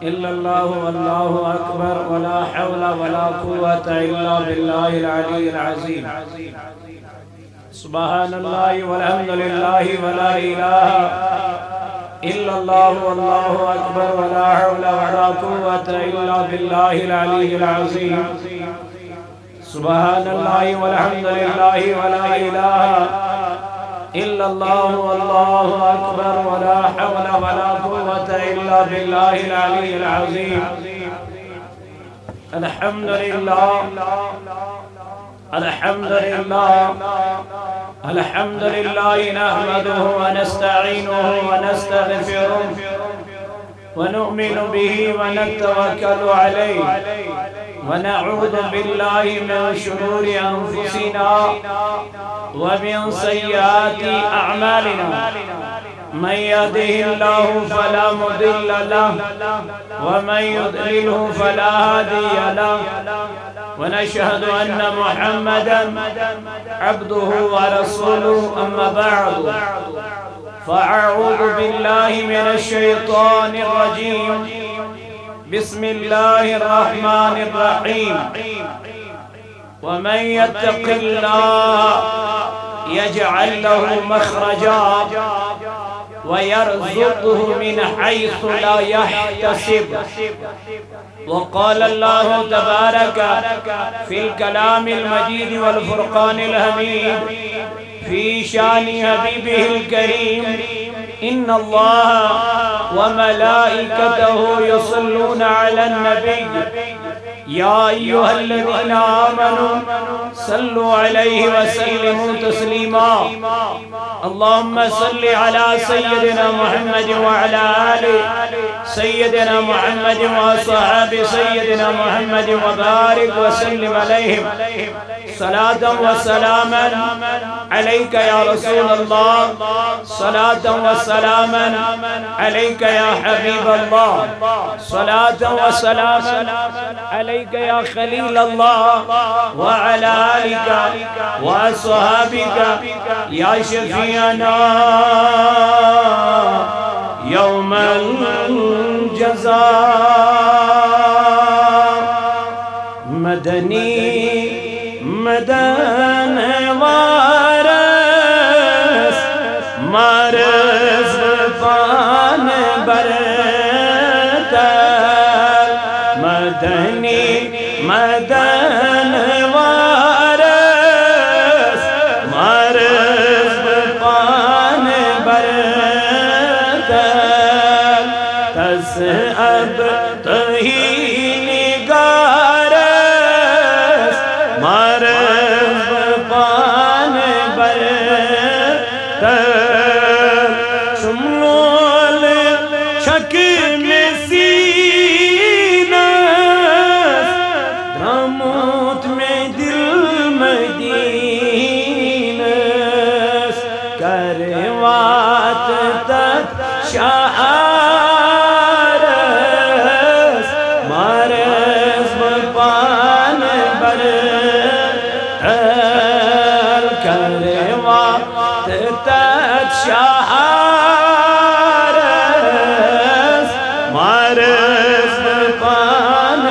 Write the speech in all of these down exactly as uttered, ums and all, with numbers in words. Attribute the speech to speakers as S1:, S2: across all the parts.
S1: إلا الله والله أكبر ولا حول ولا قوة إلا بالله العلي العظيم سبحان الله والحمد لله ولا إله إلا الله والله أكبر ولا حول ولا قوة إلا بالله العلي العظيم سبحان الله والحمد لله ولا إله إلا الله والله أكبر ولا حول ولا قوة إلا بالله العلي العظيم الحمد لله الحمد لله الحمد لله نحمده ونستعينه ونستغفره ونؤمن به ونتوكل عليه ونعوذ بالله من شرور أنفسنا ومن سيئات أعمالنا من يهده الله فلا مضل له ومن يضلله فلا هادي له ونشهد أن محمدا عبده ورسوله أما بعد فأعوذ بالله من الشيطان الرجيم بسم الله الرحمن الرحيم ومن يتق الله يجعل له مخرجا ويرزقه من حيث لا يحتسب وقال الله تبارك في الكلام المجيد والفرقان الحميد في شان حبيبه الكريم إن الله وملائكته يصلون على النبي يا أيها الذين آمنوا صلوا عليه وسلموا تسليما اللهم صل على سيدنا محمد وعلى آل سيدنا محمد وصحاب سيدنا محمد وبارك وسلم عليهم صلاة وسلاما عليك يا رسول الله صلاة وسلاما عليك يا حبيب الله صلاة وسلاما عليك يا خليل الله وعلى آلك وأصحابك يا شفيعنا يوم الجزاء مدني مدن وارس مارس پان برتر مدنی مدن وارس مارس پان برتر تس اب تہی نگارس مارس پان برتر شملول شک میں سینس دراموت میں دل مدینس کروات تک شعارس مارس پان برتر کروات تک شعارس مارس پان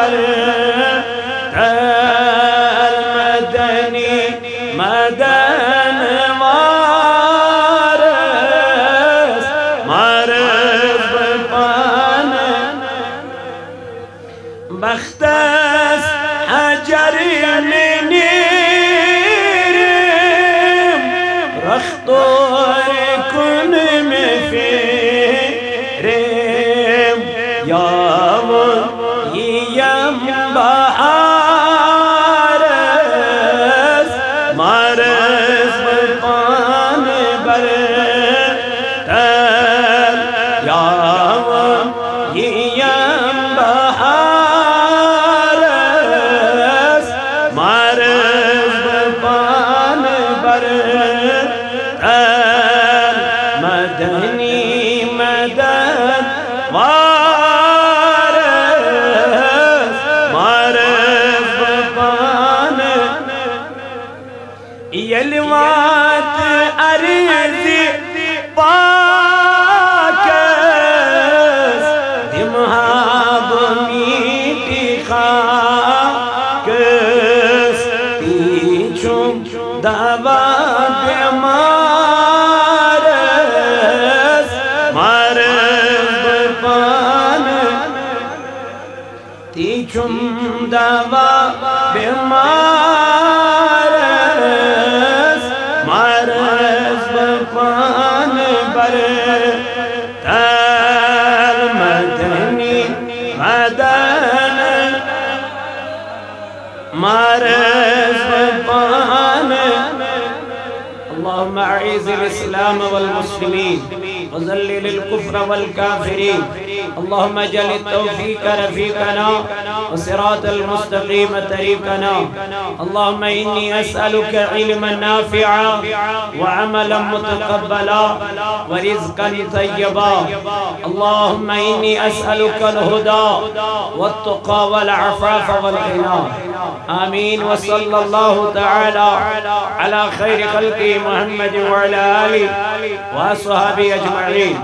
S1: برتر مدنی مدن وارس مارس پان بختس حجر ننیرم رختور کن میں فیرم یامن یم بہارس مارس پان برتر یامن یم بہارس مارس پان برتر مدنی مدن وارس مارس پان یلوات عرض پاکس دمہا خاکس تیچم دوا بیمارس مارس برپان تیچم دوا بیمارس مارس برپان بر تر مدنی مدن مارس برپان اللهم اعز الاسلام والمسلمين وذلل الكفر والكافرين اللهم اجعل التوفيق رفيقنا وصراط المستقيم طريقنا اللهم إني أسألك علما نافعا وعملا متقبلا ورزقا طيبا اللهم إني أسألك الهدى والتقى والعفاف والغنى آمين وصلى الله تعالى على خير خلقه محمد وعلى آله وأصحابه أجمعين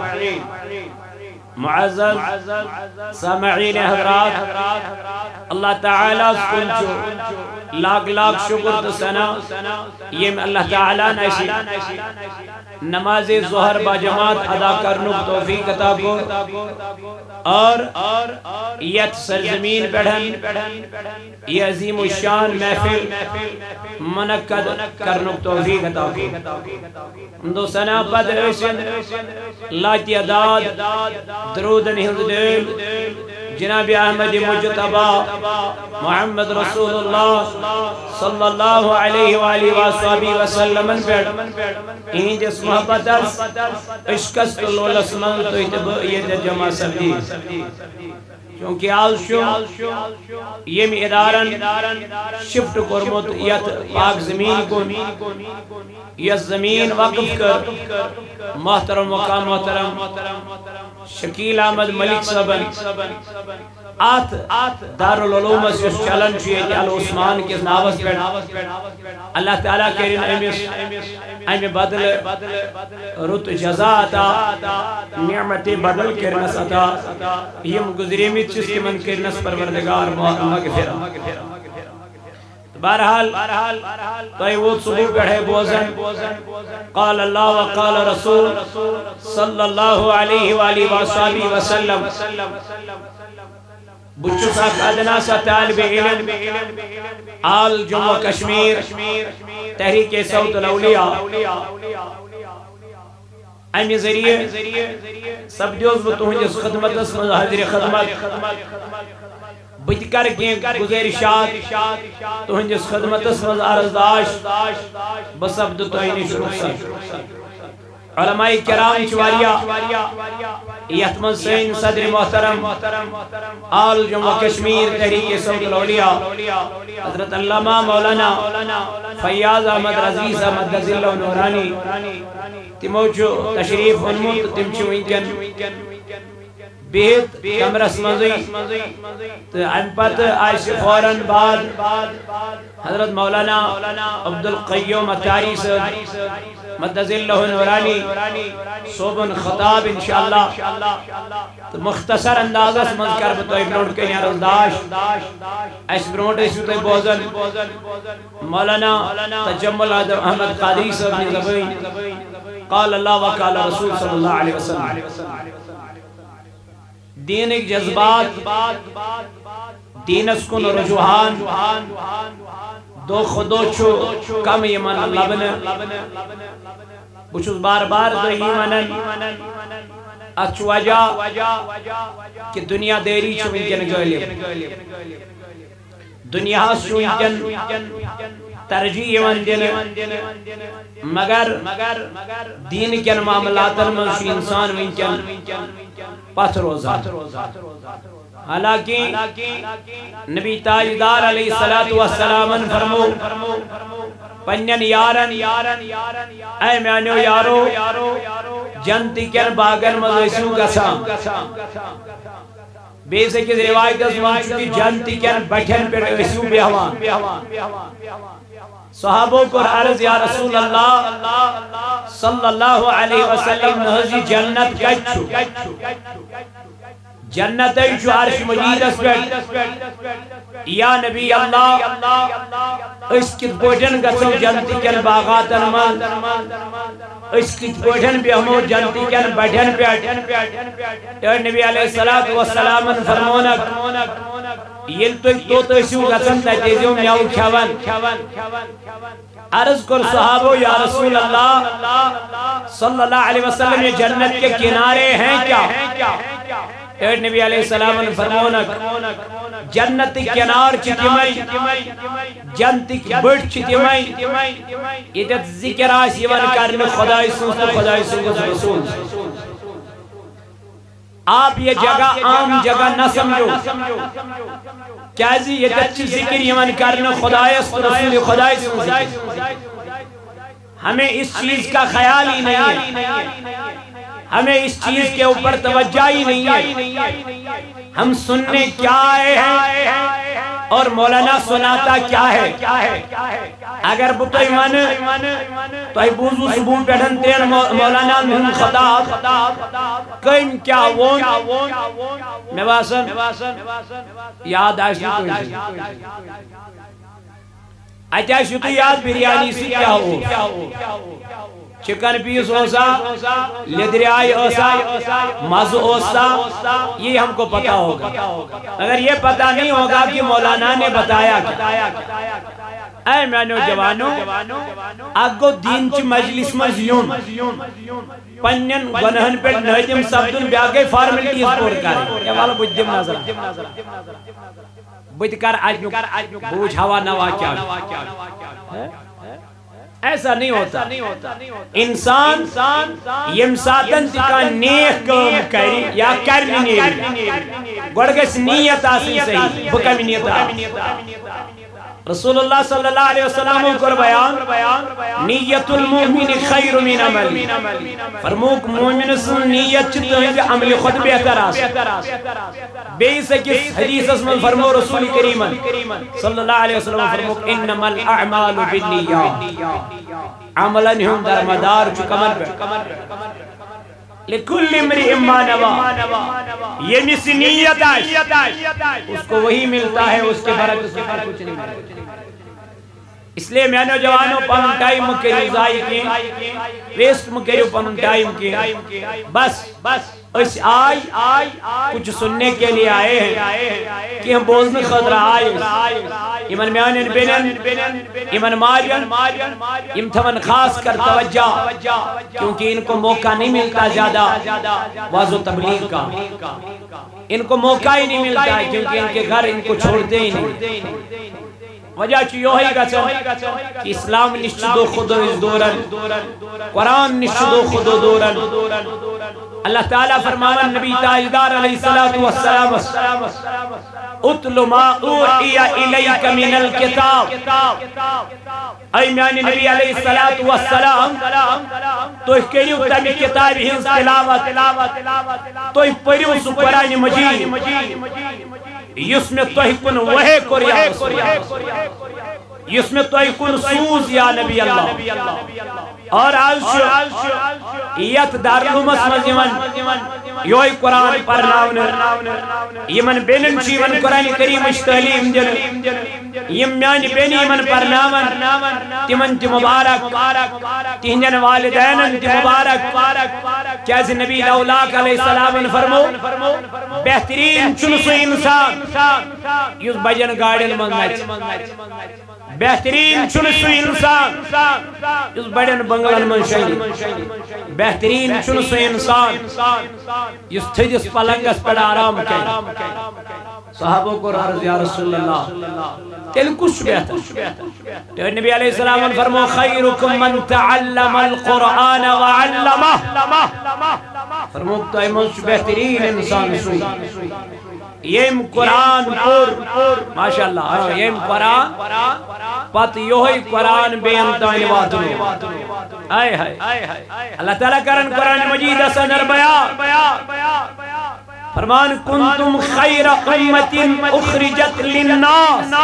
S1: معزز سامعین حضرات اللہ تعالیٰ سکنچو لاکھ لاکھ شکر تو سنا یہ اللہ تعالیٰ نشی نماز ظہر با جماعت ادا کرنو توفیق عطا کو اور یت سرزمین پڑھن یہ عظیم الشان محفل منعقد کرنو توفیق عطا کو دو سنا پد لا تعداد درود ہندل جناب احمد مجتبہ محمد رسول اللہ صلی اللہ علیہ وآلہ وآلہ وسلم پر این جس محبت عشقست لولس من تو یہ جمع سبدی چونکہ آج شو یہ میں ادارن شفٹ کرمت یت پاک زمین کو یہ زمین وقف کر محترم مقام محترم شکیل احمد ملک صاحبن آت دارالعلوم اس چلن چیئے کہ العثمان کے ناوز پر اللہ تعالیٰ کرین امیس امی بدل رت جزا عطا نعمت بدل کرنس عطا یہ گزری میں چیز کی من کرنس پروردگار مغفرہ بہرحال تو وہ صبح پڑھے بوزن قال اللہ وقال رسول صلی اللہ علیہ وآلہ وآلہ وسلم بچو سا ادنا سا طالب علم آل جموں کشمیر تحریک صوت الاولیاء امی ذریعے سب دیوز بتوہنجس خدمت اسم حضر خدمت بتکر کی گزارشات تہنجس خدمت اسم عرضداش بسبد توہین شروع علماء کرام چواریا یتمن سین صدر محترم آل جموں کشمیر تحریک صوت الاولیاء حضرت علامہ مولانا فیاض احمد رزیز احمد دزلہ و نورانی تموچو تشریف انمت تمچو انکن بیت کمرس مزی تو ام پت آئیس فوراً بعد حضرت مولانا عبدالقیوم اتاری سے مدد اللہ نورانی صوبن خطاب انشاءاللہ مختصر انداز اس مذکر بتوئی برونٹ کے نیار ازداش اس برونٹ اس بتوئی بوزن مولانا تجمل احمد قادری صاحب نے زبین قال اللہ وقال رسول صلی اللہ علیہ وسلم دین ایک جذبات دین اس کن رجوحان دو خودو چھو کم ایمان لبن بچوز بار بار دو ایمانن اچھو وجہ کہ دنیا دیری چھو انکن گلیم دنیا چھو انکن ترجیح ایمان دین مگر دین کن معاملاتن منشی انسان انکن پتھ روزہ حالانکہ نبی تاجدار علیہ السلام فرمو پنین یارن اے میانیو یارو جنتی کن باغن مزیسو گسام بیسے کس روایت اس منچکی جنتی کن بٹھن پر ایسو بیہوان صحابوں کو عرض یا رسول اللہ صلی اللہ علیہ وسلم نحضی جنت گچھو جنت جو عرش مجید اس پہ یا نبی اللہ اس کت پوٹن گسو جنتی کن باغات من اس کت پوٹن بھی ہمو جنتی کن بڑھن پہ نبی علیہ السلام فرمونک یل تو تو تسیو گسن تیزیو میاو کھون عرض کر صحابو یا رسول اللہ صلی اللہ علیہ وسلم یہ جنت کے کنارے ہیں کیا؟ اے نبی علیہ السلام نے فرمونک جنت کنار چتمائی جنت بڑھ چتمائی یہ جت ذکر آس یوان کرنے خدای سنس تو خدای سنس رسول آپ یہ جگہ عام جگہ نہ سمجھو کیازی یہ جت ذکر یوان کرنے خدای سنس رسول خدای سنس ہمیں اس چیز کا خیال ہی نہیں ہے ہمیں اس چیز کے اوپر توجہ ہی نہیں ہے ہم سننے کیا آئے ہیں اور مولانا سناتا کیا ہے اگر بطوئی من تو ای بوزو سبون پیٹھن تین مولانا من خطاب کم کیا وون میں واسن یاد آئیسی تو آئیسی تو یاد بریانی سی کیا ہو چکن پیس ہوسا لدریائی ہوسا مز ہوسا یہ ہم کو پتا ہوگا اگر یہ پتا نہیں ہوگا کہ مولانا نے بتایا اے مینو جوانو اگو دین چی مجلس مزیون پنین گنہن پر نہدم سبدن بیاگے فارملٹیز پور کریں یہ والا بجدم نظر بجد کر آج بوجھ ہوا نوا کیا ایسا نہیں ہوتا انسان یم ساتن تکا نیک کام کری یا کرنی نیک گوڑگس نیت آسن صحیح بکمی نیت آسن رسول اللہ صلی اللہ علیہ وسلم کو بیان نیت المومن خیر من عمل فرموک مومن سن نیت چطور عمل خود بہتر آسن بیس کس حدیث اسم فرمو رسول کریم صلی اللہ علیہ وسلم فرموک انما الاعمال بالنیات عملاً ہم در مدار چکمر پر لکل امرئ ما نوا یہ مسی نیت آئیش اس کو وہی ملتا ہے اس کے برک اس کے پر کچھ نہیں ملتا اس لئے میں نے جوانوں پانن ٹائم کے رضائی کی ویسٹ مکریو پانن ٹائم کی بس اس آئی کچھ سننے کے لیے آئے ہیں کہ ہم بوزن خطرہ آئے ایمن میانن بینن ایمن مارین ام تھمن خاص کر توجہ کیونکہ ان کو موقع نہیں ملتا زیادہ واضح تبلیغ کا ان کو موقع ہی نہیں ملتا ہے کیونکہ ان کے گھر ان کو چھوڑتے ہی نہیں وجہ چیو ہی گا کہ اسلام نشدو خودو اس دورن قرآن نشدو خودو دورن اللہ تعالیٰ فرمانا نبی تاجدار علیہ السلام اتلو ما اوحی الیک من الکتاب اے میانی نبی علیہ السلام تو ایک کریو تمی کتاب ہنس تلاوت تو ایک پریو سو قرآن مجید یس میں تو ایک کن وحی کر یا رسول اللہ یس میں تو ایک کن سوز یا نبی اللہ اور آج یت دارلومس مزیمن یوئی قرآن پرناون یمن بینن چی من قرآن کریم اشتحلیم دن یم میانی بینی یمن پرناون تمن تی مبارک تینجن والدینن تی مبارک کیسے نبی اولاک علیہ السلام فرمو بہترین چنسو انسان یس بجن گاڑین منگنچ بہترین چنسو انسان اس بڑن بنگلن من شہید بہترین چنسو انسان اس تھجس پلنگس پر آرام کہیں صحابوں کو عرض یا رسول اللہ تیل کچھ بہتر تو نبی علیہ السلام فرمو خیرکم من تعلم القرآن وعلمہ فرمو تو ایمانش بہترین انسان سوئی یم قرآن پر ماشاءاللہ یم قرآن پت یوہی قرآن بین تانی واتنو آئے ہائے اللہ تعالیٰ کرن قرآن مجید سنر بیان فرمان کنتم خیر امت اخرجت للناس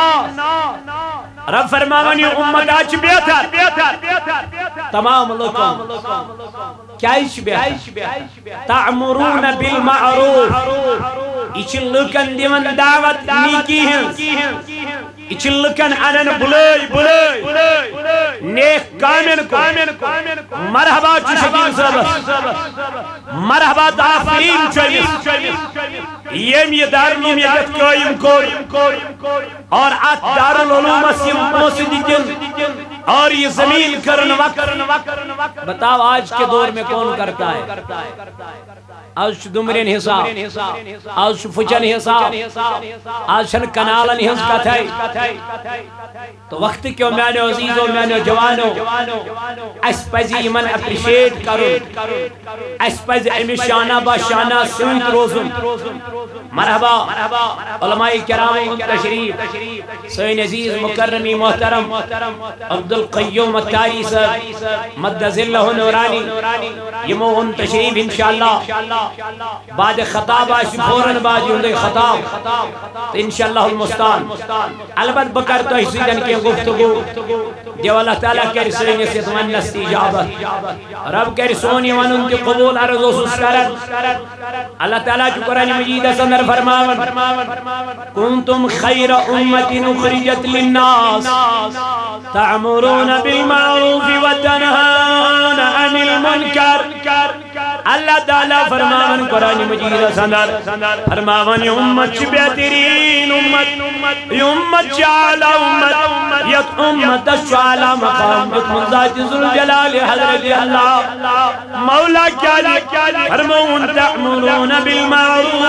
S1: رب فرمانی امت آج بہتر تمام لکم کیا ایش بہتر تعمرون بالمعروف یہ لکن دیون دعوت نیکی ہنس یہ لکن انن بلائی بلائی نیک کامن کو مرحبا چو شکیل صاحب مرحبا تافرین چویس یم یہ دارالعلوم یکت قائم کور اور ات دارالعلوم اسیم موسیقی کن اور یہ زمین کرن وقت بتاؤ آج کے دور میں کون کرتا ہے آج دمرین حساب آج فچن حساب آج شن کنالن ہنس کتھائی تو وقت کیوں میں نے عزیزوں میں نے جوانوں اس پزی من اپریشیٹ کرو اس پز امی شانہ با شانہ سویت روزن مرحبا علماء کرام تشریف سوین عزیز مکرمی محترم عبدالقیوم التاری صاحب مدد اللہ نورانی یمو ان تشریف انشاءاللہ بعد خطاب آشی فوراً بعد یوندے خطاب تو انشاءاللہ المستان البت بکر تو احسی جن کی گفتگو جو اللہ تعالیٰ کر سرین سے تمن نستی اجابت رب کر سونی ونن کی قبول عرض و سسکرت اللہ تعالیٰ جو قرآن مجید سندر فرماون کنتم خیر امت اخرجت للناس تعمرون بالمعروف وتنهون عن المنکر اللہ تعالیٰ فرماون قرآن مجید سندر فرماون یہ امت چی بہترین امت یہ امت چی اعلی امت یک امت شعلا مقام جت من ذات ذوالجلال حضرت اللہ مولا کیا لئے فرمون تعمرون بالمعروف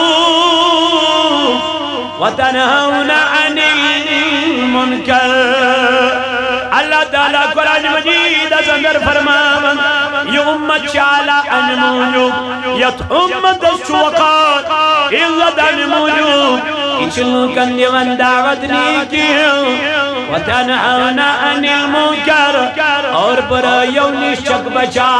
S1: وتنہون عن المنکر اللہ تعالیٰ قرآن مجید اندر فرماون یہ امت شعلا ان موجود یت امت شوقات عزت ان موجود اچھلو کندی من دعوت نیکی وتنہون عن المنکر اور برایو نشک بچا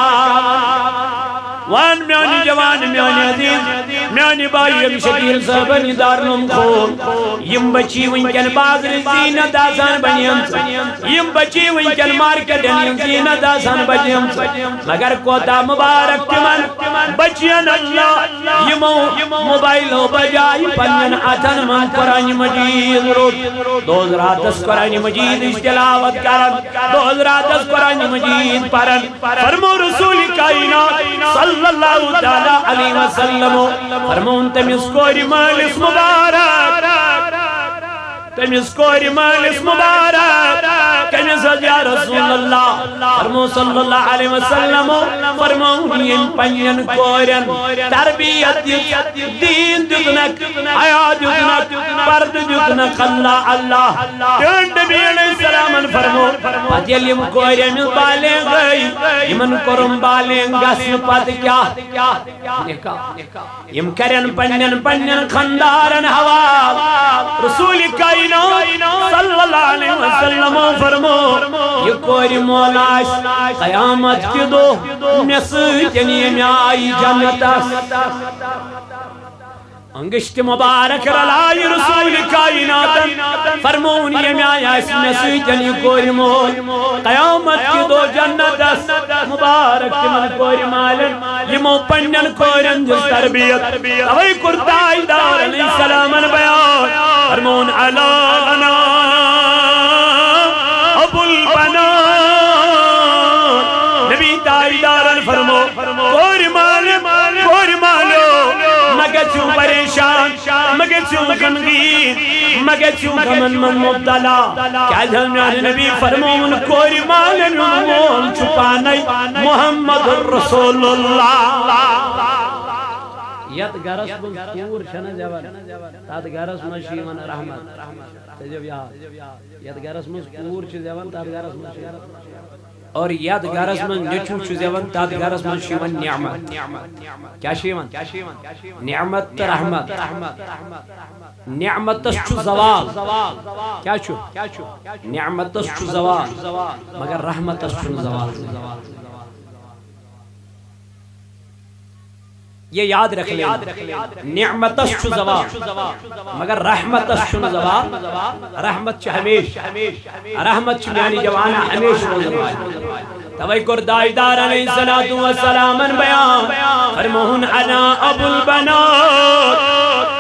S1: وان میانی جوان میانی عزیز میانی بائی ام شکیل صاحبانی دارنم خون یم بچی ونکن بازر زینت آسان بنیم یم بچی ونکن مارکٹن زینت آسان بنیم مگر کوتا مبارک تمن بچین اللہ یمو موبائلو بجائی پنین آتن من قرآن مجید روٹ دوز راتس قرآن مجید اشتلاوت کرن دوز راتس قرآن مجید پرن فرمو رسول کائنات صلی اللہ تعالیٰ علیہ وسلم فرمون تمیز کوری مالس مبارک تمیز کوری مالس مبارک تمیز یا رسول اللہ فرمون صلی اللہ علیہ وسلم فرمون ین پنین کورین تربیت دین دیتنک حیات دیتنک پرد دیتنک اللہ اللہ تین نبی علیہ السلام فرمون پت یلیم کورین بالیں گئی یمن کرم بالیں گسن پت کیا یم کرن پنین پنین خندارن ہوا رسول کائنات صلی اللہ علیہ وسلم فرمو یہ کوری مولاش قیامت کی دو میسیتنی میں آئی جنتا انگشت مبارک رلائی رسول کائنات فرمون یہ میں آیا اس میسیتنی کوری مول قیامت کی دو جنت مبارک من کوری مالن یہ مو پنن کورن جس تربیت اوئی کرتائی دار علیہ السلام بیان فرمون علانا ابو البنان نبی تائی دارن فرمو کوری مالن کوری مالو مگر چون پریشان مگر چون غمگین مگر چون غمن من مبتلا کیا جنان نبی فرمون کوری مالن مول چھپانائی محمد رسول اللہ یت گرس من کور شنہ جوان تات گرس من شیون رحمت تجب یاد یت گرس من کور چھ جوان تات گرس من شیون اور یت گرس من نچو چھ جوان تات گرس من شیون نعمت کیا شیون نعمت رحمت نعمت چھ زوال کیا چھ نعمت چھ زوال مگر رحمت چھ زوال یہ یاد رکھ لیں نعمتش چھ زوال مگر رحمتش چھ زوال رحمت چھ ہمیش رحمت چھ میانی جوانا ہمیش روزن توئی کردائی دار علیہ السلام بیان فرمون انا ابو البنات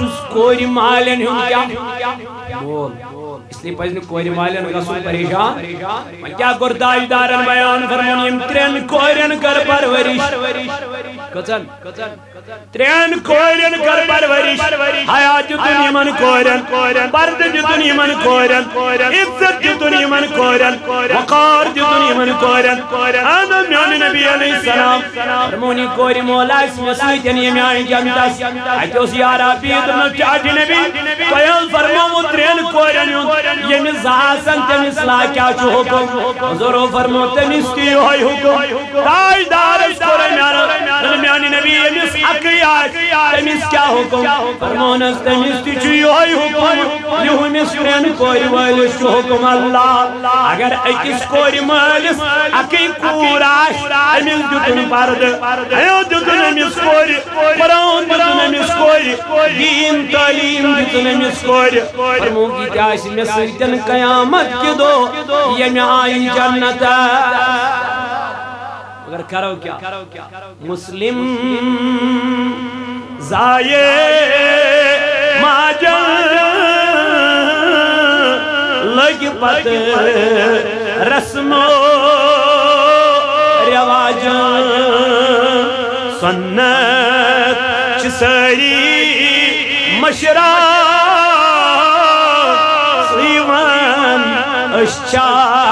S1: چھس کوری مالین ہوں کیا بول اس لیے پہلے کوری مالین گسو پریشان میں کیا کر تاجدارن بیان فرمون یم ترین کورین کر پرورش کچن ترین کورین کر پرورش حیات جتن یمن کورین برد جتن یمن کورین عزت جتن یمن کورین وقار جتن یمن کورین آنا میان نبی علیہ السلام فرمونی کوری مولا اس مسیحتین یمیان جنتس ایتوس یارا بیدن چاہتی نبی قیل فرمو ترین کورین یمی زاسن تمیس لاکیا چو حکم حضورو فرمو تمیس کی ہوئی حکم تاج دارش کورین میانی نبی یمیس حقی آج تمیس کیا حکم فرمونس تمیس کی چو ہوئی حکم یہو مسکرین کوری والش چو حکم اللہ اگر ایکس کوری مالس حقی کوراش امیس جتن پرد ایو جتن امیس کوری قرآن جتن امیس کوری دین تعلیم جتن امیس کوری فرمون کی تیاسی میں سیتن قیامت کی دو یہ میں آئی جنت اگر کرو کیا مسلم زائے ماجن لگ پت رسم و رواج سنت چسری مشرا سیوان اشچا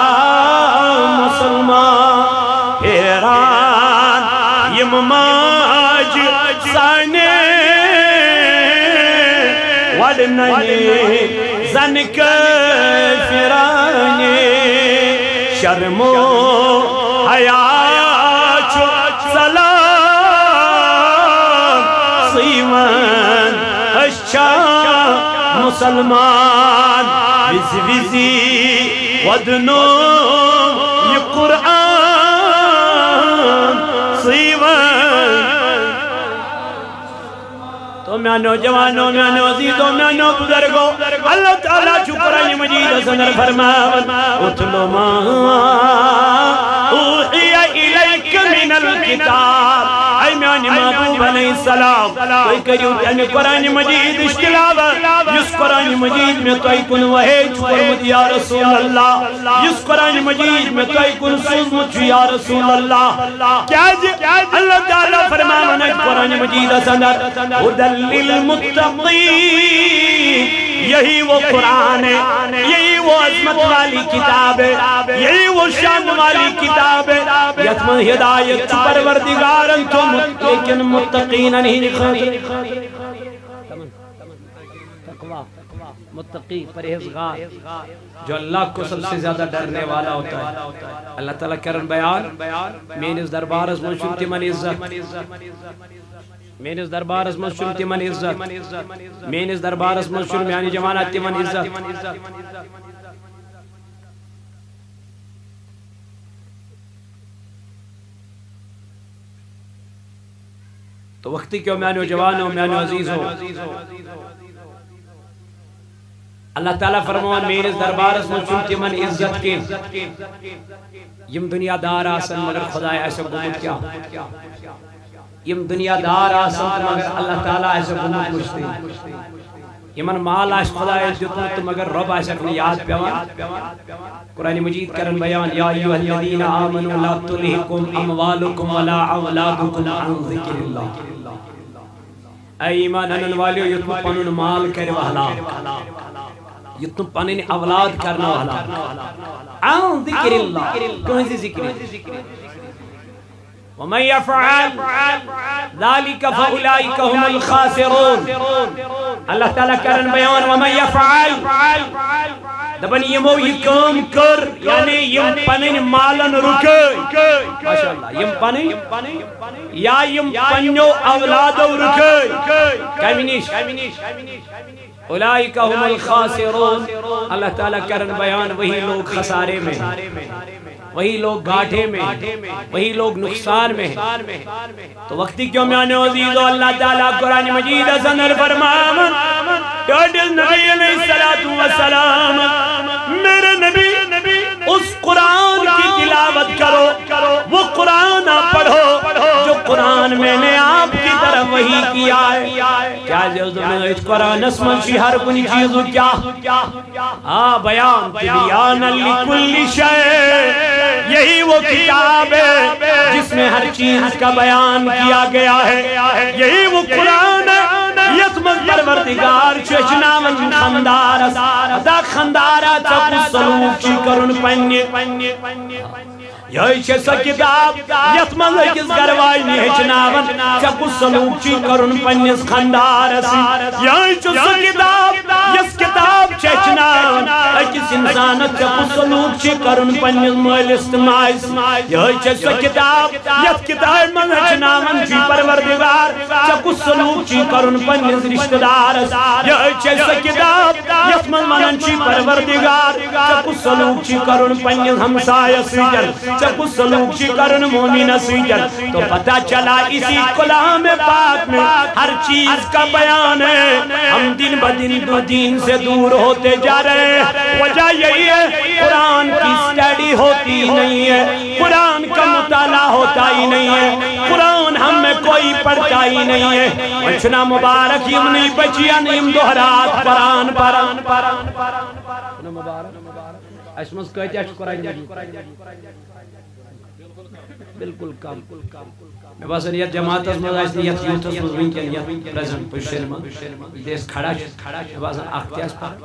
S1: مسلمان حیران یم ماج سانے ودننی زنک فرانے شرم و حیات سلام سیوان اشچا مسلمان وز وزی ودنو یہ قرآن سیوان تو میں نوجوانوں میں عزیزوں میں نو بزرگوں اللہ تعالیٰ قرآن مجید سنر فرماون اتلو ما اوحی الیک من الکتاب اے میانی محبوب علیہ السلام کوئی کریو تیمی قرآن مجید اشتلاوہ یس قرآن مجید میں توئی کن وحیج فرمت یا رسول اللہ یس قرآن مجید میں توئی کن سوزمت یا رسول اللہ کیا جی اللہ تعالیٰ فرماون قرآن مجید سنر ہدل للمتقین یہی وہ قرآن ہے یہی وہ عظمت والی کتاب ہے یہی وہ شان والی کتاب ہے یتم ہدایت پروردگارن تو لیکن متقین نہیں خاطر متقی پرہیزگار جو اللہ کو سب سے زیادہ ڈرنے والا ہوتا ہے اللہ تعالیٰ کرن بیان مینس دربارس من چھن تمن عزت مینس دربارس من چھن تمن عزت مینس دربارس من چھن میانی جماعت تمن عزت تو وقتی کیوں میانو جوانو میانو عزیزو اللہ تعالیٰ فرمان میرے دربارس میں چونتی من عزت کے یم دنیا دار آسن مگر خدا ایسا گمت کیا یم دنیا دار آسن مگر اللہ تعالیٰ ایسا گمت مجھتے یمن مال آش خدا ایجتنت مگر رب ایسا کنی یاد پیوان قرآن مجید کرن بیان یا ایوہ الذین آمنوا لا تلہکم اموالکم ولا اولادکم عن ذکر اللہ اے ایمان انن والیو یتم پنن مال کر وحلا یتم پنن اولاد کرنا وحلا عن ذکر اللہ کون سی ذکر ومن يفعل ذلك فأولئك هم الخاسرون اللہ تعالیٰ کرن بیان ومن يفعل دبن یمو یہ کام کر یعنی یم پنن مالن رکے ماشاءاللہ یم پنن یا یم پنو اولادو رکے کمینیش اولئک هم الخاسرون اللہ تعالیٰ کرن بیان وہی لوگ خسارے میں وہی لوگ گاٹھے میں وہی لوگ نقصان میں تو وقتی کیوں میانے عزیزو اللہ تعالیٰ قرآن مجید سنر فرمان ٹوٹل نبی علیہ السلام میرے نبی اس قرآن کی تلاوت کرو وہ قرآن آپ پڑھو جو قرآن میں نے آپ کی طرف وحی کیا ہے کیا اس دنائت قرآن اسمن شی ہر کنی چیزو کیا آ بیان بیان لکل شے یہی وہ کتاب ہے جس میں ہر چیز کا بیان کیا گیا ہے یہی وہ قرآن ہے یتمت پروردگار چوچناون خندار دا خندارا چکو سلوک چی کرن پنی یہ چھے سا کتاب یتمت اکس گروائی نیچناون چکو سلوک چی کرن پنیس خندار سی یہ چھے سا کتاب یس کتاب چوچناون اکس انسان چکو سلوک چی کرن پنیس مال استماعیس یہ چھے سا کتاب یت کتاب من ہچناون چی پروردگار چکو سلوک چی کرن پنیس رشتہ دار یہ چھے سا کتاب یت من منن چی پروردگار چکو سلوک چی کرن پنیس ہمسایہ سیجن چکو سلوک چی کرن مومن سیجن تو پتہ چلا اسی کلام پاک میں ہر چیز کا بیان ہے ہم دن بدن دو دین سے دور ہوتے جا رہے ہیں وجہ یہی ہے قرآن کی سٹیڈی ہوتی نہیں ہے قرآن کا مطالعہ ہوتا ہی نہیں ہے قرآن ہم میں کوئی پڑھتا ہی نہیں ہے وچنا مبارک یم نہیں بچیا نیم دہرات قرآن پران مبارک اسمس کہتے ہیں قرآن مجید بالکل کام میں باسن یہ جماعت از مزاج یہ یوت از مزوین کے یہ پریزنٹ پوزیشن میں دیس کھڑا ہے باسن اختیاس پاک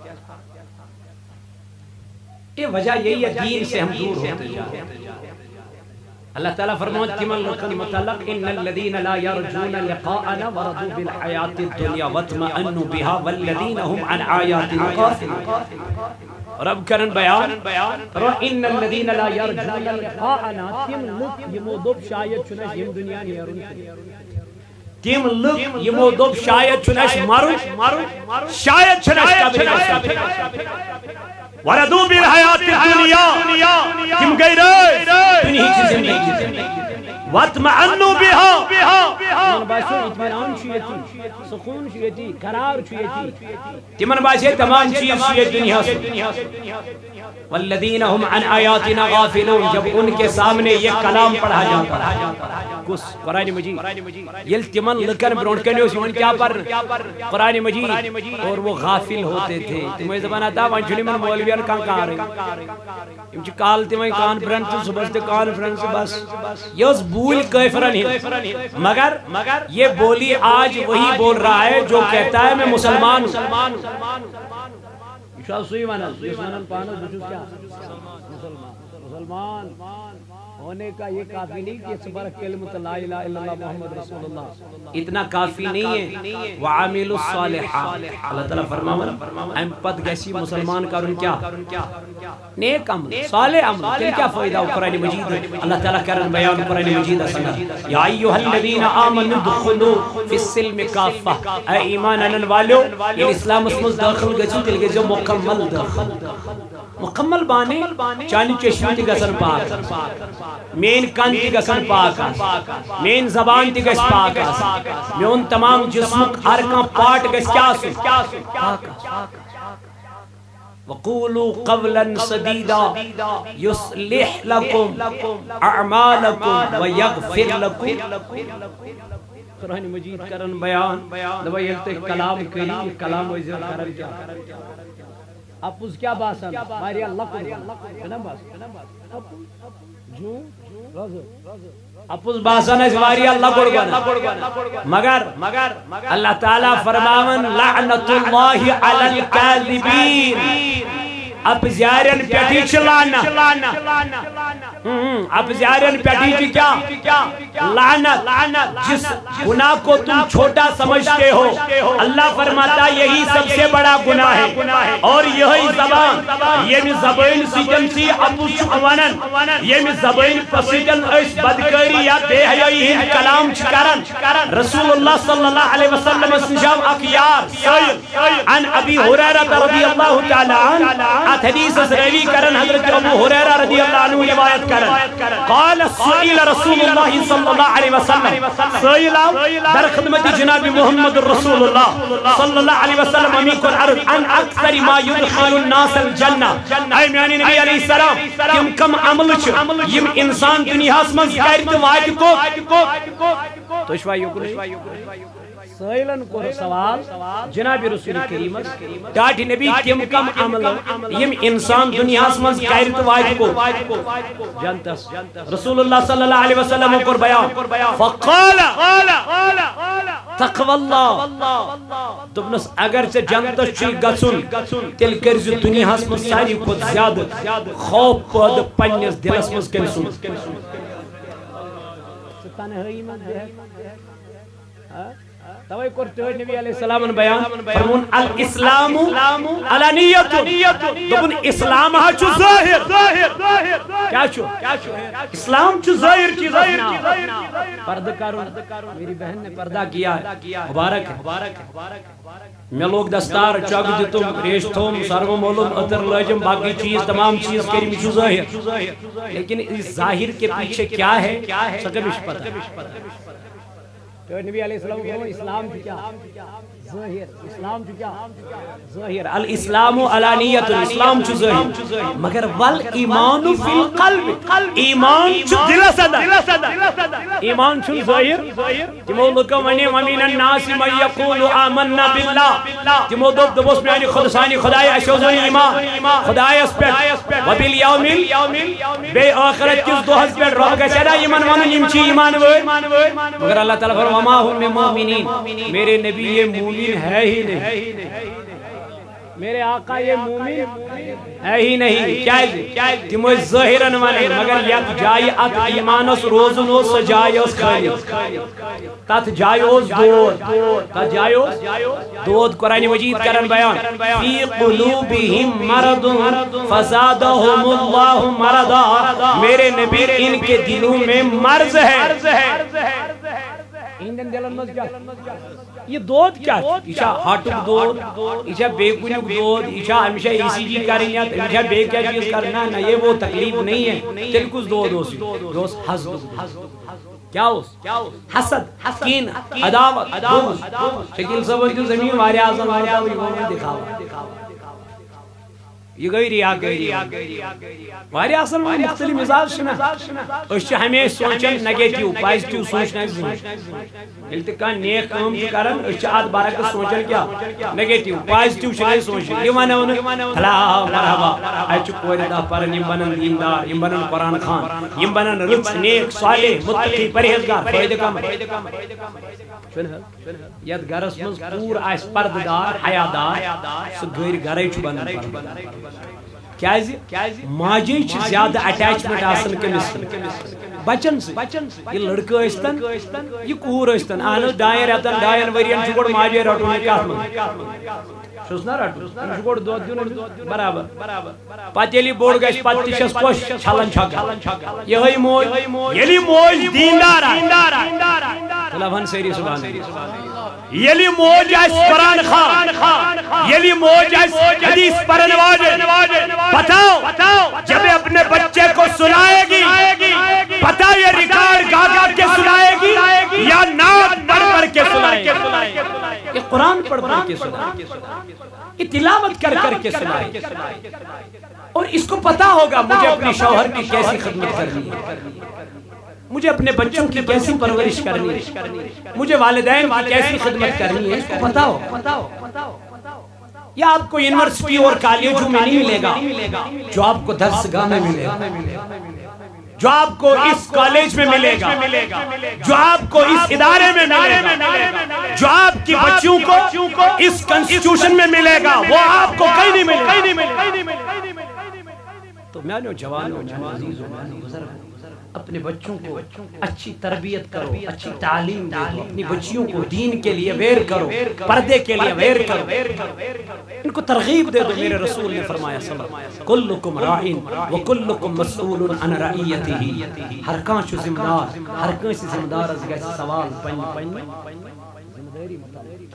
S1: یہ وجہ یہی ہے دین سے ہم دور ہوتے جا رہے ہیں اللہ تعالیٰ فرماؤں تیمن لکن مطلق ان الذین لا یرجون لقاءنا ورضوا بالحیات الدنیا واتمأنوا بها والذین هم عن آیاتنا غافلون رب کرن بیان ان الذین لا یرجون لقاءنا تیم لک یمو دب شاید چنش یم دنیا نیرون تیم لک یمو دب شاید چنش مارون شاید چنش قبر نسل وردو بالحیات الدنیا تم گئی رئے دنیا کی زندگی واتمعنو بها تمن باشو اطمینان چیتی سکون چیتی قرار چیتی تمن باشو تمام چیز چیت دنیا سے والذین هم عن آیاتنا غافلون جب ان کے سامنے یہ کلام پڑھا جاتا ہے کس قرآن مجید یل تمن لکن برونٹ کنیو سیون کیا پر قرآن مجید اور وہ غافل ہوتے تھے تمہیں زبان آتا وہاں جنہی من مولویان کان کہا رہے امچہ کال تمہیں کانفرنس صبح سے کانفرنس بس یہ اس بول کیفرن ہی مگر یہ بولی آج وہی بول رہا ہے جو کہتا ہے میں مسلمان ہوں شاہ سوئی وانا مسلمان پانا بچوز کیا مسلمان ہونے کا یہ کافی نہیں کہ صبر کلمت لا الہ الا اللہ محمد رسول اللہ اتنا کافی نہیں ہے وعامل الصالحات اللہ تعالیٰ فرماؤں ایم پت گیسی مسلمان کرن کیا نیک عمل صالح عمل تل کیا فائدہ قرآن مجید اللہ تعالیٰ کرن بیان قرآن مجید سنا یا ایوہ الذین آمنوا دخلوا فی السلم کافہ اے ایمان انن والو یہ اسلام اسمز داخل گزو تل گزو مکمل داخل مکمل بانے چانی چشمی تی گسن پاک مین کن تی گسن پاک مین زبان تی گس پاک میون تمام جسمک ہر کان پاٹ گس کیا سو وقولوا قولا سدیدا یصلح لکم اعمالکم ویغفر لکم قرآن مجید کرن بیان دوائی ہلتے کلام کری کلام ویزر کرن کیا اپوز کیا باسن ماری اللہ کو کنم باس جو اپوز باسن اس ماری اللہ کو مگر اللہ تعالیٰ فرماون لعنت اللہ علی الکاذبین اب زیارن پیٹی چلانا اب زیارن پیٹی چی کیا لعنت جس گناہ کو تم چھوٹا سمجھتے ہو اللہ فرماتا یہی سب سے بڑا گناہ ہے اور یہی زبان یہ میں زبان سیجن سی ابو شکوانن یہ میں زبان پسیجن اس بدکاری یا بے حیائی ہند کلام چکرن رسول اللہ صلی اللہ علیہ وسلم اسنشاب اکیار سید عن ابی حریرہ رضی اللہ تعالی عنہ ات حدیث روی کرن حضرت ابو حریرہ رضی اللہ عنہ روایت کرن قال سئل رسول اللہ صلی اللہ علیہ وسلم سئل در خدمت جناب محمد رسول اللہ صلی اللہ علیہ وسلم امیکن عرض ان اکثر ما يدخل الناس الجنہ اے میانی نبی علیہ السلام کم کم عمل چھ یم انسان دنیا اسمن کرد وات کو تو شوائیو کو سائلن کو سوال جناب رسول کریم ڈاٹی نبی تم کم عمل یم انسان دنیا من کرت وات کو جنتس رسول اللہ صلی اللہ علیہ وسلم کو بیان فقال تقوی اللہ دبنس اگر سے جنتس چھ گژھن تیل کرز دنیا من ساری کھت زیادہ خوف پد پنس دلس من کٔمۍ سُنٛد تنہائی من توے کور تہٕ نبی علیہ السلام بیان فرمون الاسلام علانیت دبن اسلام ہا چھ ظاہر کیا چھ اسلام چھ ظاہر چیز پردہ کرو میری بہن نے پردہ کیا ہے مبارک ہے میں لوگ دستار چگ دتم ریش تھوم سرو مولم اتر لجم باقی چیز تمام چیز کریم چھ ظاہر لیکن اس ظاہر کے پیچھے کیا ہے سکمش پتہ تو نبی علیہ السلام کو اسلام کی کیا ظاہر اسلام کی کیا ظاہر الاسلام علانیت اسلام چھ ظاہر مگر ول ایمان فی القلب ایمان چھ دل صدا ایمان چھ ظاہر تمو لوکو ونی ومن الناس من یقول آمنا بالله تمو دب دبس میانی خود سانی خدای اشوز ایمان خدای اس پہ وبالیوم بے آخرت کس دوہس پہ رب گچھا ایمان ون یم چھ ایمان وے مگر اللہ تعالی فرمایا وما هم مومنین میرے نبی یہ مومن ہے ہی نہیں میرے آقا یہ مومن ہے ہی نہیں کیا تمو ظاہرن ونن مگر یک جائے ات ایمانس روزن اس جائے اس خالی تت جائے اس دود تت جائے اس دود قرآن مجید کرن بیان فی قلوبہم مرض فزادہم اللہ مرضا میرے نبی ان کے دلوں میں مرض ہے ایندن دلن مز کیا یہ دود کیا ایشا ہاٹک دود ایشا بے کنک دود ایشا ہمیشہ ای سی جی کرنیت ایشا بے کیا چیز کرنا نا یہ وہ تکلیف نہیں ہے تل کچھ دود ہو سی دوست حسد کیا ہوس حسد کین عداوت بغض شکیل صاحب جو زمین واری آزم واری آزم دکھاوا یہ گئی ریا گئی واری اصل میں مختلف مزاج شنا اس ہمیں سوچن نیگیٹیو پازیٹیو سوچنا یلت کان نیک کام کرن اس اد برک سوچن کیا نیگیٹیو پازیٹیو شنا سوچن یہ ونن فلا مرحبا اچ کوئی دا پرن یم بنن دیندار یم بنن قرآن خان یم بنن رچ نیک صالح متقی پرہیزگار فائدہ کم یت گرس مز پور آس پردار حیادار سہ گر گرے چھ بنن کیازِ ماجی چھ زیادہ اٹیچمنٹ آسن کمس بچن سے یہ لڑکہ ٲسۍتن یہ کوٗر ٲسۍتن اہن حظ ڈاین رٮ۪تن ڈاین ؤرین چھُ گۄڈٕ ماجے رٹُن کتھ منٛز چھُس نا رٹُن أمِس چھُ گۄڈٕ دۄد دیُن برابر پتہٕ ییٚلہِ یہِ بوٚڑ گژھِ پتہٕ تہِ چھس خۄش چھلن چھکان یِہے موج ییٚلہِ موج دیندار آسہِ تلا ون سٲری سبحان اللہ یلی موج آس قرآن خان یلی موج آس حدیث پڑھنے والے بتاؤ جب اپنے بچے کو سنائے گی پتہ یہ ریکارڈ گا گا کے سنائے گی یا نعت پڑھ پڑھ کے سنائے گی یہ قرآن پڑھ پڑھ کے سنائے گی یہ تلاوت کر کر کے سنائے گی اور اس کو پتہ ہوگا مجھے اپنے شوہر کی کیسی خدمت کرنی ہے مجھے اپنے بچوں کی کیسی پرورش کرنی ہے مجھے والدین کی کیسی خدمت کرنی ہے اس کو پتہ ہو یا آپ کو یونیورسٹی اور کالجوں میں نہیں ملے گا جو آپ کو درسگاہ میں ملے گا جو آپ کو اس کالج میں ملے گا جو آپ کو اس ادارے میں ملے گا جو آپ کی بچوں کو اس کنسٹیٹیوشن میں ملے گا وہ آپ کو کہیں نہیں ملے گا تو میں نے جوانوں عزیزوں بزرگوں اپنے بچوں کو اچھی تربیت کرو اچھی تعلیم دے دو اپنی بچیوں کو دین کے لیے ویر کرو پردے کے لیے ویر کرو ان کو ترغیب دے دو میرے رسول نے فرمایا صلی اللہ علیہ وسلم کلکم راعین وکلکم مسئول عن رعیتہ ہر کان چھ ذمہ دار ہر کان چھ ذمہ دار از گژھِ سوال پن پن ذمہ داری مطابق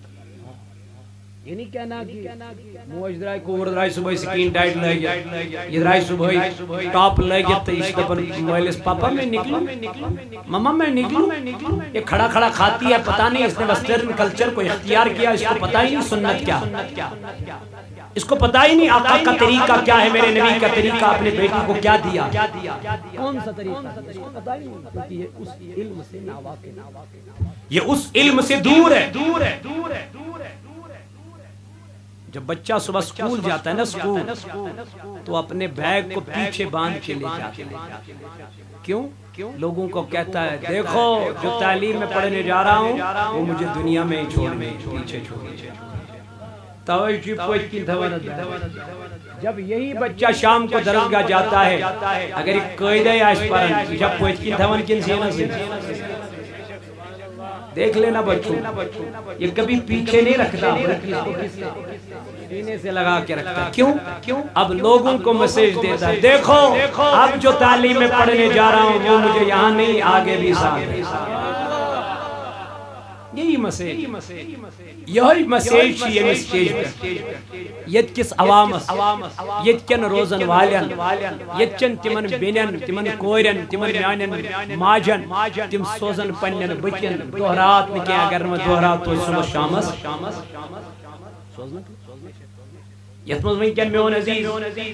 S1: یہ نہیں کہنا کہ موج درائی کور درائی صبح سکین ڈائٹ لگی یہ درائی صبح ٹاپ لگی تو اس دپن مویلس پاپا میں نکلوں ماما میں نکلوں یہ کھڑا کھڑا کھاتی ہے پتہ نہیں اس نے ویسٹرن کلچر کو اختیار کیا اس کو پتہ ہی نہیں سنت کیا اس کو پتہ ہی نہیں آقا کا طریقہ کیا ہے، میرے نبی کا طریقہ اپنے بیٹی کو کیا دیا، کون سا طریقہ، اس کو پتہ ہی نہیں، کیونکہ یہ اس علم سے ناواقف، یہ اس علم سے دور ہے۔ جب بچہ صبح سکول جاتا ہے نا، سکول تو اپنے بیگ کو پیچھے باندھ کے لے جاتا ہے، کیوں؟ لوگوں کو کہتا ہے دیکھو جو تعلیم میں پڑھنے جا رہا ہوں وہ مجھے دنیا میں ہی چھوڑنے پیچھے چھوڑنے۔ توجہ پوچھ کی دھوانت ہے، جب یہی بچہ شام کو درسگاہ جاتا ہے، اگر ایک قیدہ یا اس پرن جب پوچھ کی دھوان کن سینا سے دیکھ لینا بچوں، یہ کبھی پیچھے نہیں رکھتا، سینے سے لگا کے رکھتا ہے، کیوں؟ اب لوگوں کو میسج دیتا ہے دیکھو اب جو تعلیم میں پڑھنے جا رہا ہوں وہ مجھے یہاں نہیں آگے بھی ساتھ ہے۔ یہی مسیج یہی مسیج یہ مسیج یت کس عوامس یت کن روزن والین یت چن تمن بینن تمن کورن تمن میانن ماجن تم سوزن پنن بچن دہرات نکے اگر میں دہرات تو صبح شامس یت مز ونکن میون عزیز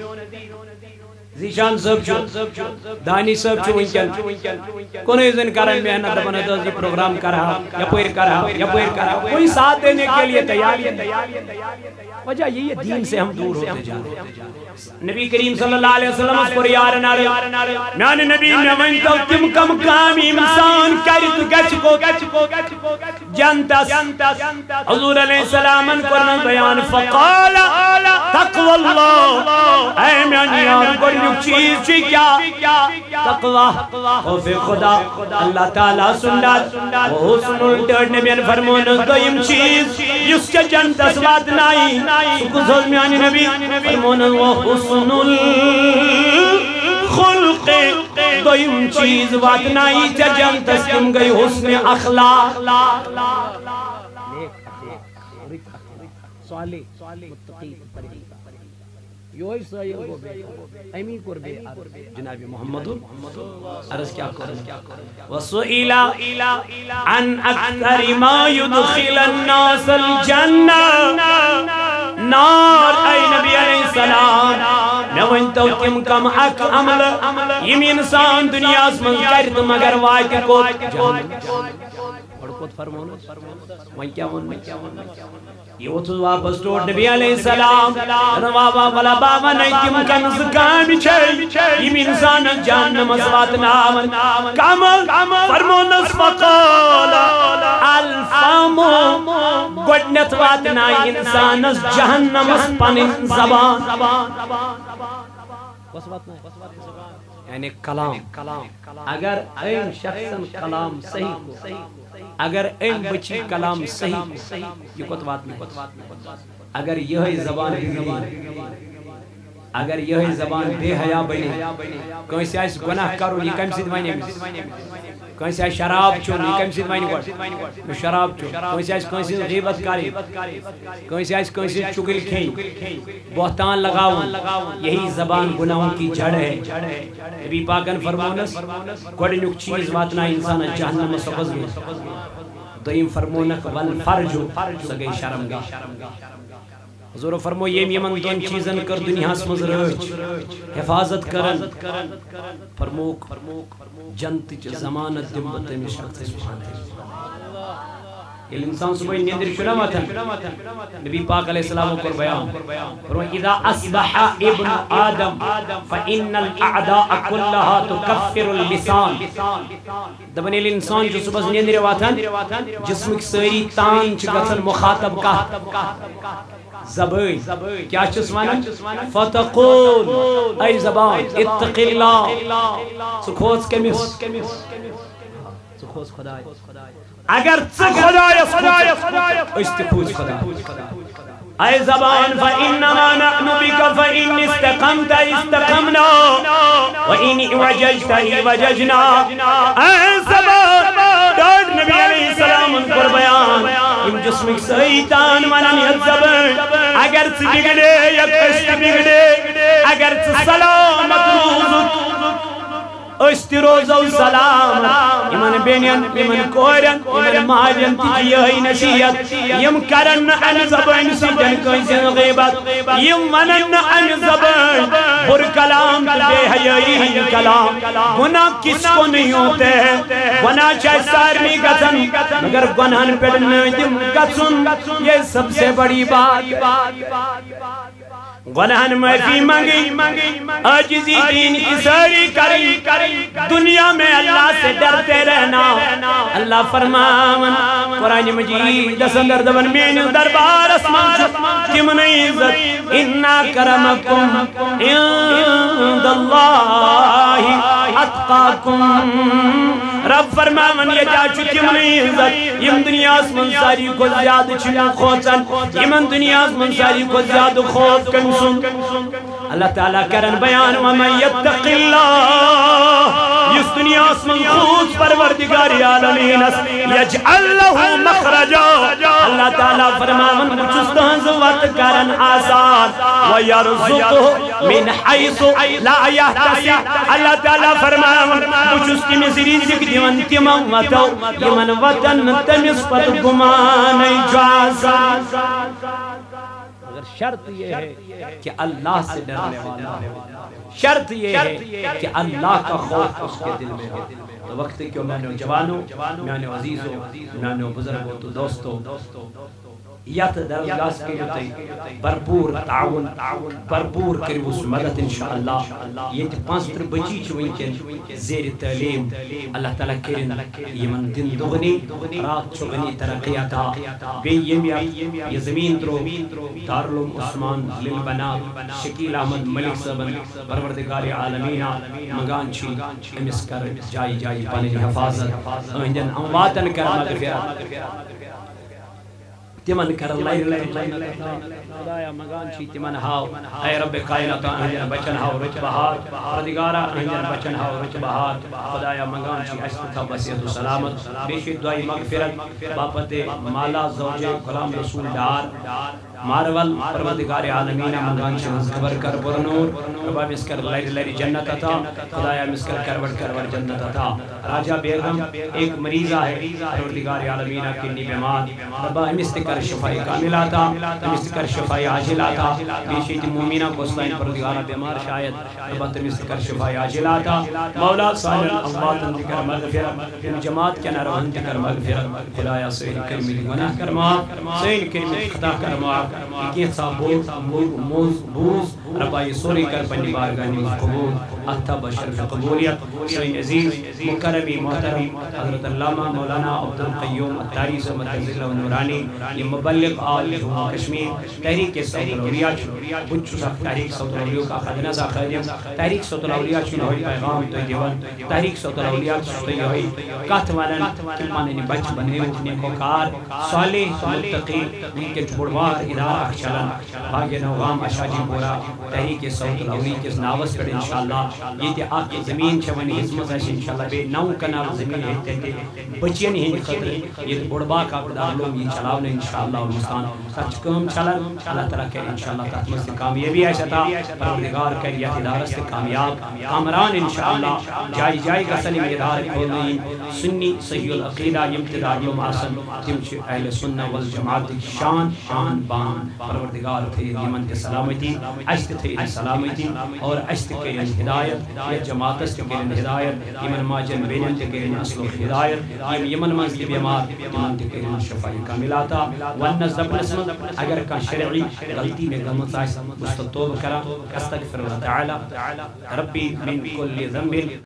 S1: زیشان صاحب چھو دانی صاحب چھو ونکن کوئی زن کرن محنت دپن یہ پروگرام کرا یا پیر کرا یا پیر کرا کوئی ساتھ دینے کے لیے تیار ہے، وجہ یہ دین سے ہم دور ہوتے جا رہے ہیں۔ نبی کریم صلی اللہ علیہ وسلم اس پر یار نارے میانے نبی میں ونتو تم کم کام انسان کرت گچ کو جنتس حضور علیہ السلام کرن بیان فقال تقوی اللہ، اے میانی یار گوڑنیو چیز چی کیا تقوی خوف خدا اللہ تعالیٰ سنڈات وہ حسن الٹرڈ نبیان فرمون دویم چیز یس کے جنتس وات نائی سکوز حضر میانی نبی فرمون وہ حسن الخلق دویم چیز وات نائی چا جنتس کم گئی حسن اخلاق صالح متقی پرہیزگار یوہی سائل کو بے امی قربے جناب محمد عرض کیا کریں وَسُئِلَ عَنْ أَكْثَرِ مَا يُدْخِلَ النَّاسَ الْجَنَّةِ نار اے نبی علیہ السلام میں ونتو کم کم اک عمل یم انسان دنیا اس من کرد مگر واقع کو جہنم پڑھکوت فرمون وہی کیا ون یہ وہ تو واپس توڑ نبی علیہ السلام روابا والا بابا نیتیم کنز کام چھے یم انسان جہنم اسوات نام کام فرمونس فقال الفامو گوڑنت واتنا انسان جہنم اس پنن زبان یعنی کلام اگر این شخصاً کلام صحیح کو اگر این بچی کلام صحیح یہ کت بات نہیں اگر یہی زبان بگڑی اگر یہی زبان بے حیا بنی کوئی سے آئیس گناہ کرو یہ کم سید وانی کوئی سے آئیس شراب چون یہ کم سید وانی گوڑ شراب چون کوئی سے آئیس کوئی سے غیبت کاری کوئی سے آئیس کوئی سے چکل کھیں بہتان لگاؤں یہی زبان گناہوں کی جڑ ہے نبی پاکن فرمونس گوڑنک چیز واتنا انسان جہنم سبز گئے دویم فرمونک والفرجو سگئی شرمگا حضور فرمو یہ یمن دون چیزن کر دنیا اسمز رچ حفاظت کرن فرموک جنت چ زمانت دمت میں شخص سبحان یہ انسان صبح نیندر شنا ماتن نبی پاک علیہ السلام کو بیان فرمو اذا اصبح ابن آدم فإن الاعداء كلها تكفر اللسان دبنی الانسان جو صبح نیندر واتن جسم کی سری تان چ گژھن مخاطب کا زبان کیا چیز وانا فتقول اے زبان اتق اللہ سکھوز کمیس سکھوز خدای اگر خدای استخوز خدای اے زبان فإنما نحن بك فإن استقمت استقمنا وإن وججت وججنا اے زبان ڈاڈ نبی علیہ السلام ان پر بیان ام جسمک سیطان منن یہ زبان اگر چھ بگڑے یا کشت بگڑے اگر چھ سلامت روزت استی روزو سلام یمن بینین یمن کورین یمن ماجن تی یہی نصیحت یم کرن ان زبان سجن کنسن غیبت یم ونن ان زبان بر کلام بے حیائی کلام گناہ کس کو نہیں ہوتے ہیں گناہ چاہے سارنی گزن مگر گناہن پر نجم گزن یہ سب سے بڑی بات گناہن معافی مانگی عاجزی دین کی ساری کری دنیا میں اللہ سے ڈرتے رہنا اللہ فرمان قرآن مجید دس اندر دبن مین دربار اسمان تمن عزت انا کرمکم عند اللہ اتقاکم رب فرمان یہ جا چکی من عزت یم دنیا اسمان ساری کو زیادہ چھنا خوچن یمن دنیا اسمان ساری کو زیادہ خوف کنسن اللہ تعالیٰ کرن بیان ومن یتق اللہ اس دنیا اسمان خود پروردگاری عالمین یجعل لہو مخرجا اللہ تعالیٰ فرمان بچستانز وقت کرن آسان ویرزقہ من حیث لا یحتسب اللہ تعالیٰ فرمان بچستی میں رزق دیون تمام وطو یمن وطن تمس پت گمان جوازا اگر شرط یہ ہے کہ اللہ سے ڈرنے والا شرط یہ ہے کہ اللہ کا خوف اس کے دل میں ہو تو وقت کیوں میں نے جوانوں میں نے عزیزوں میں نے بزرگوں تو دوستوں یت درگاہ کے ہوتے برپور تعاون برپور کرو اس مدد انشاءاللہ یہ پانچ بچی چونکن زیر تعلیم اللہ تعالیٰ کرن یمن دن دغنی رات چغنی ترقیاتا بے یمیا یہ زمین درو دارالعلوم عثمان للبنات شکیل احمد ملک صاحب پروردگار عالمین مگان چھی امس کر جائی جائی پانی حفاظت اہندن امواتن کر مغفرت تمن کر لائر لائر خدایا مگان چھی تمن ہاو اے رب کائناتا اہجن بچن ہاو رچ بہات پردگارا اہجن بچن ہاو رچ بہات خدایا مگان چھی اشت تھا بسیت و سلامت بیشی دعائی مغفرت باپت مالا زوج غلام رسول دار مارول پروردگار عالمین مگان چھی خبر کر برنور ربا مسکر لائر لائر جنت تھا خدایا مسکر کرور کرور جنت تھا راجہ بیگم ایک مریضہ ہے پروردگار عالمین کنی بیمار ربا مستکر شفائی کاملہ تھا مستکر شفائی عاجلہ تھا بیشیت مومنہ کو اسلائن پروردگارہ بیمار شاید ربا مستکر شفائی عاجلہ تھا مولا صالح اموات انتکر مغفرت جماعت کے نروہن تکر مغفرت خدایا سین کرمی گناہ کرما سین کرمی خطا کرما ایک صاحب موز بوز ربا یہ سوری کر پنی بارگانی قبول اتھا بشرف قبولیت سین عزیز مکرمی محترم حضرت علامہ مولانا عبدالقیوم التاری سے متنزلہ و نورانی یہ مبلغ آل جمہور کشمیر تحریک صوت الاولیاء بچو سا تحریک صوت الاولیاء کا خدنہ سا خدم تحریک صوت الاولیاء چون ہوئی پیغام تو دیوان تحریک صوت الاولیاء چون ہوئی کہت والن کلمانے نے بچ بنے نیکو کار صالح متقی ان کے چھوڑوار ادارہ چلن باغ نوغام اشاجی پورا تحریک صوت الاولیاء کے ناوس پر انشاءاللہ یہ تے آپ کی زمین چھوانی حزمت ہے انشاءاللہ بے نو کنال زمین ہے تے بچین ہی خطر یہ بڑبا کا دارالعلوم یہ چلاونے انشاءاللہ المستان سچ کام چلن اللہ تعالیٰ کہ انشاءاللہ تحتمل سے کامیابی ہے شتا پروردگار کریت ادارہ سے کامیاب کامران انشاءاللہ جائی جائی کا سلیم ادارہ کھولنین سنی صحیح العقیدہ امتداء یوم آسن تمچ اہل سنہ والجماعت شان شان بان پروردگار تھے یمن کے سلامتی اشت تھے سلامتی اور اشت کے ہدایت یہ جماعت است کے ہدایت یمن ماجن بینن کے اصل ہدایت یمن منزل بیمار یمن کے شفائی کاملاتا ونزب نسمت اگر کا شرعی غلطی میں غلط آئے مستطوب کرا استغفر اللہ تعالی ربی من کل ذنب